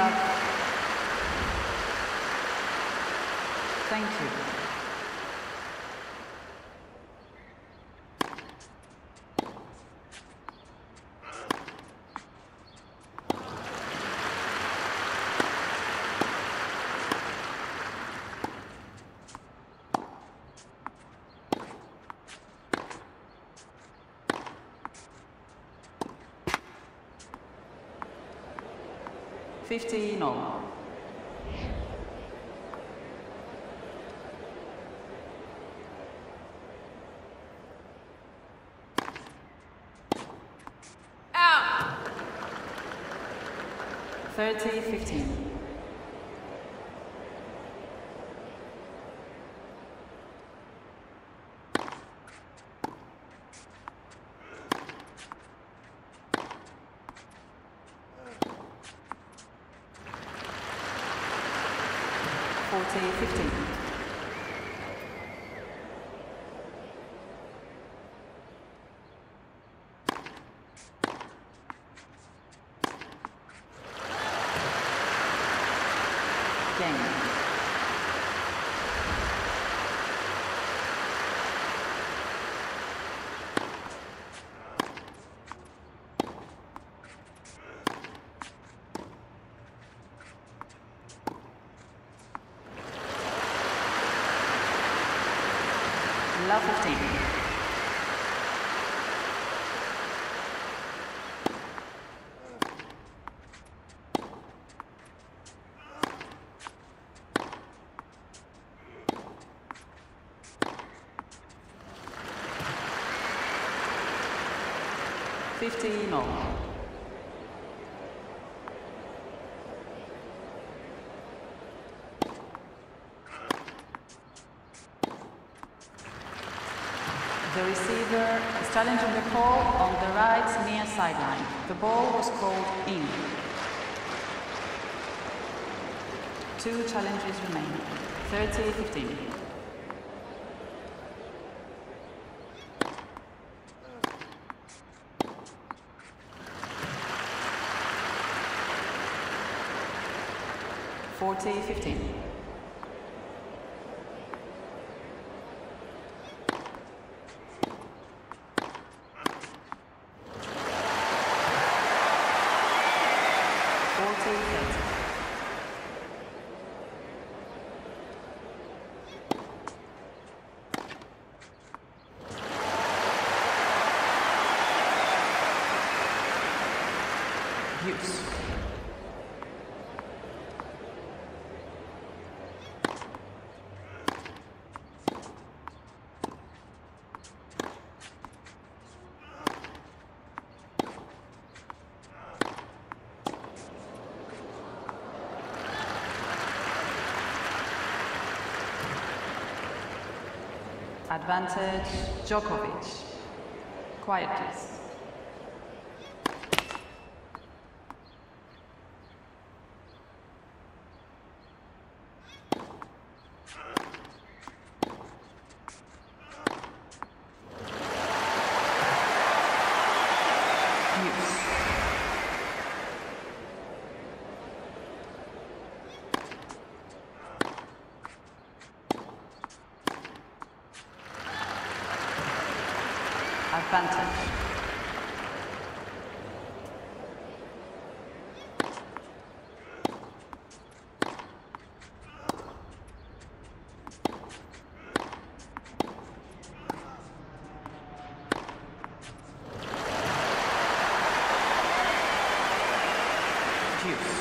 up. Thank you. $50 all. Out. 30-15. $40-15. Game. Love 15. $50 all. The receiver is challenging the call on the right near sideline. The ball was called in. 2 challenges remain. 30-15. $40-15. Use. Advantage, Djokovic. Quiet, please. Advantage. Juice.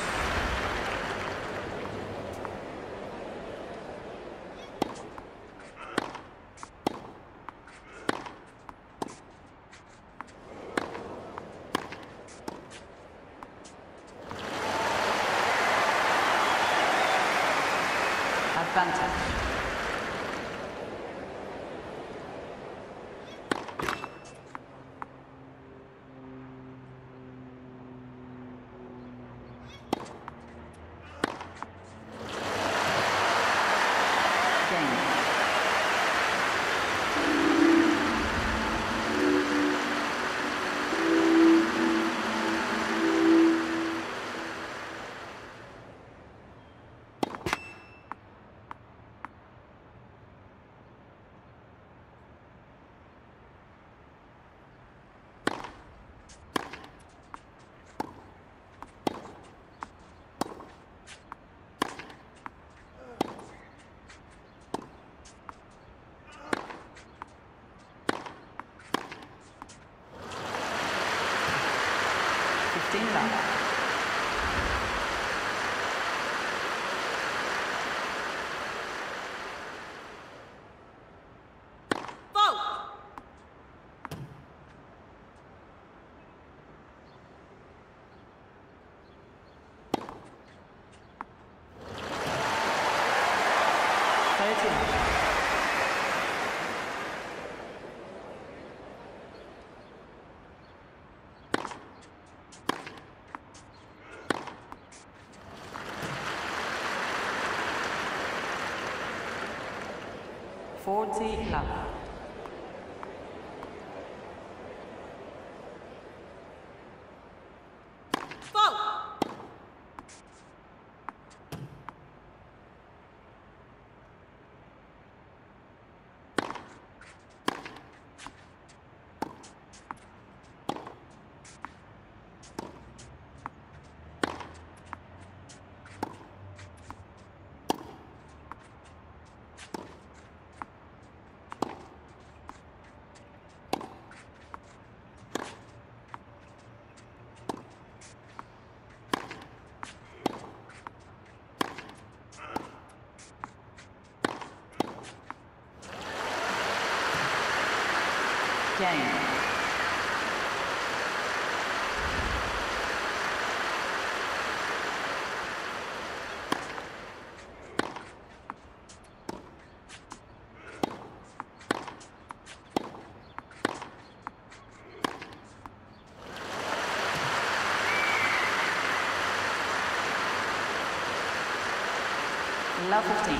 Advantage. 13. 40 love. Game. Love 15.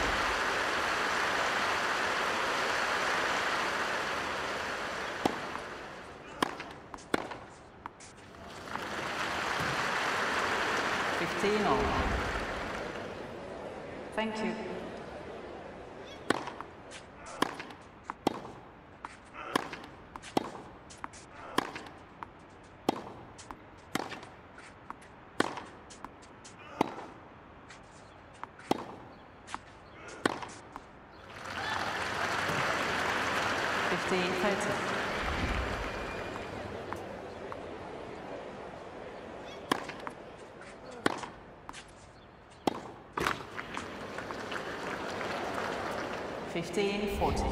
15 all. Thank you. Fifteen 30. 15 40.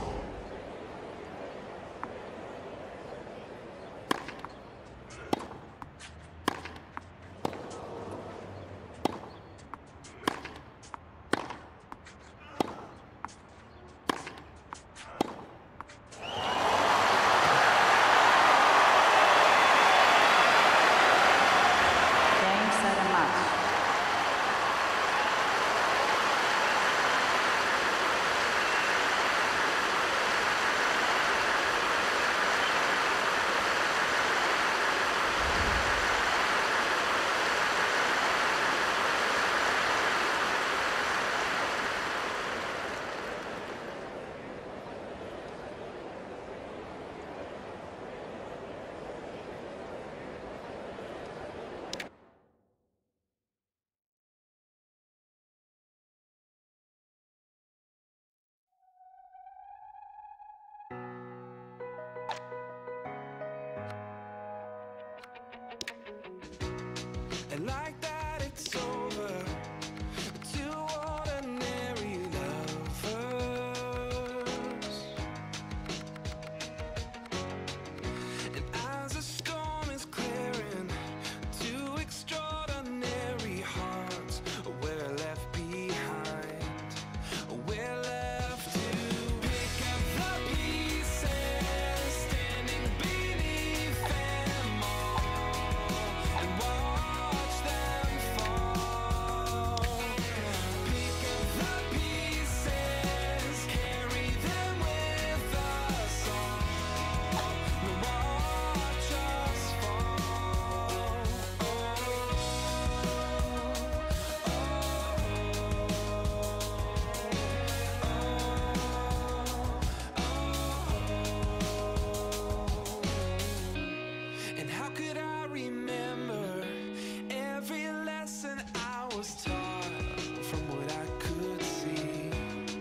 And like that it's over. Two ordinary lovers. And as the storm is clearing, two extraordinary hearts we're left behind. We're left to pick up the pieces, standing beneath them all, and watch them fall. Pick up the pieces, carry them with us all, and watch us fall. And how could I remember every lesson I was taught from what I could see?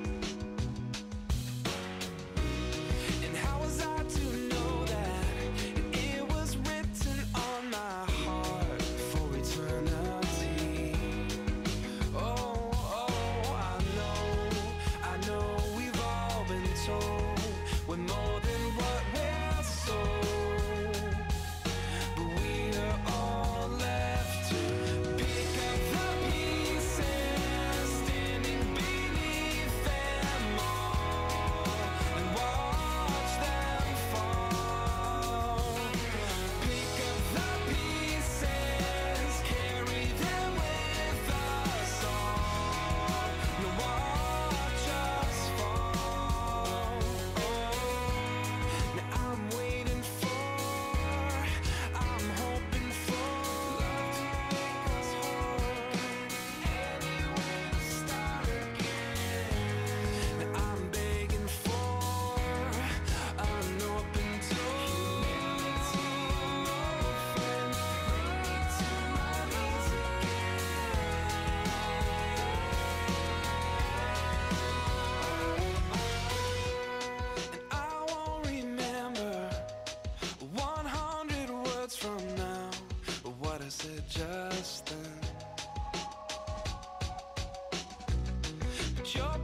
And how was I to know that it was written on my heart for eternity? Oh, I know we've all been told we're more than what we're sold. But we are all left to pick up the pieces, standing beneath them your